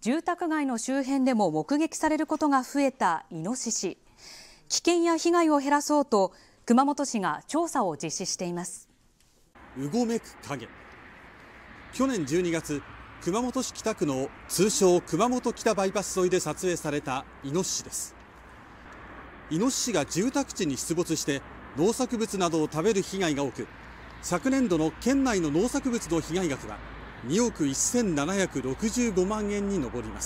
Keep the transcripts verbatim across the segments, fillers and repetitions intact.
住宅街の周辺でも目撃されることが増えたイノシシ。危険や被害を減らそうと熊本市が調査を実施しています。 うごめく影。去年じゅうにがつ、熊本市北区の通称熊本北バイパス沿いで撮影されたイノシシです。イノシシが住宅地に出没して農作物などを食べる被害が多く、昨年度の県内の農作物の被害額はにおくせんななひゃくろくじゅうごまんえんに上ります。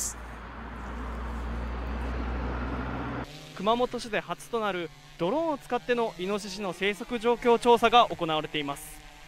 熊本市で初となるドローンを使ってのイノシシの生息状況調査が行われています。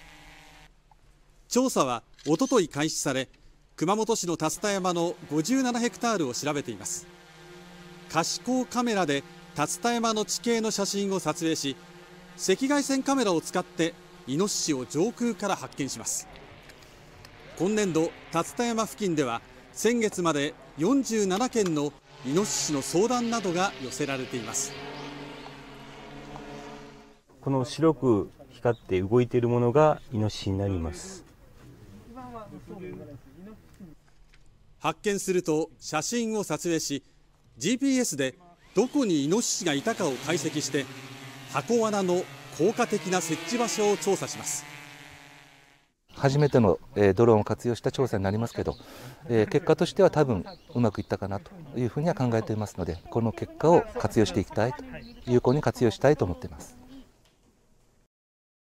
調査はおととい開始され、熊本市の竜田山のごじゅうななヘクタールを調べています。可視光カメラで竜田山の地形の写真を撮影し、赤外線カメラを使ってイノシシを上空から発見します。今年度、竜田山付近では先月までよんじゅうななけんのイノシシの相談などが寄せられています。 この白く光って動いているものがイノシシになります。 発見すると写真を撮影し、 ジーピーエス でどこにイノシシがいたかを解析して、箱罠の効果的な設置場所を調査します。 初めてのドローンを活用した調査になりますけど、結果としては多分うまくいったかなというふうには考えていますので、この結果を活用していきたいと、有効に活用したいと思っています。